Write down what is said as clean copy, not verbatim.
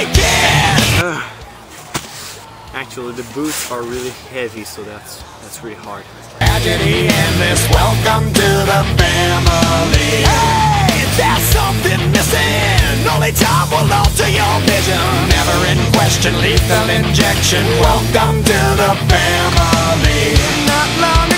kid. Actually, the boots are really heavy, so that's really hard. Tragedy in this, welcome to the family. Hey, there's something missing. Only time will alter your vision. Never in question, lethal injection. Welcome to the family. Not long